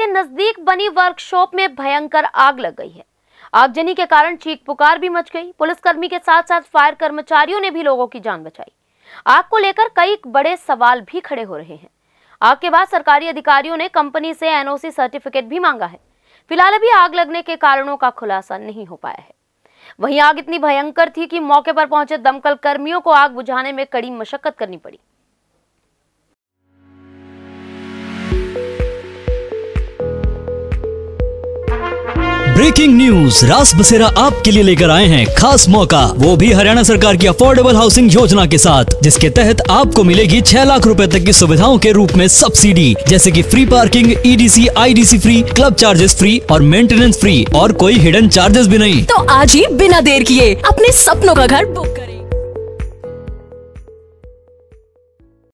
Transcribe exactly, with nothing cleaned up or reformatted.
के नजदीक बनी वर्कशॉप में भयंकर आग लग गई है। आगजनी के कारण चीख पुकार भी मच गई। पुलिसकर्मी के साथ साथ फायर कर्मचारियों ने भी लोगों की जान बचाई। आग को लेकर कई बड़े सवाल भी खड़े हो रहे हैं। आग के बाद सरकारी अधिकारियों ने कंपनी से एनओसी सर्टिफिकेट भी मांगा है। फिलहाल अभी आग लगने के कारणों का खुलासा नहीं हो पाया है। वहीं आग इतनी भयंकर थी कि मौके पर पहुंचे दमकल कर्मियों को आग बुझाने में कड़ी मशक्कत करनी पड़ी। ब्रेकिंग न्यूज, रास बसेरा आपके लिए लेकर आए हैं खास मौका, वो भी हरियाणा सरकार की अफोर्डेबल हाउसिंग योजना के साथ, जिसके तहत आपको मिलेगी छह लाख रुपए तक की सुविधाओं के रूप में सब्सिडी, जैसे कि free parking, EDC, IDC free, club charges free और मेंटेनेंस फ्री, और कोई हिडन चार्जेस भी नहीं। तो आज ही बिना देर किए अपने सपनों का घर बुक